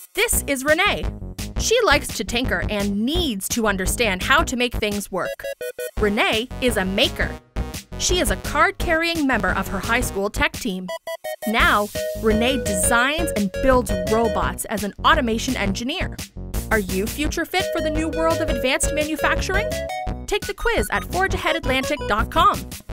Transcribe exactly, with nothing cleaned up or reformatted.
This is Renee. She likes to tinker and needs to understand how to make things work. Renee is a maker. She is a card-carrying member of her high school tech team. Now, Renee designs and builds robots as an automation engineer. Are you future fit for the new world of advanced manufacturing? Take the quiz at forge ahead atlantic dot com.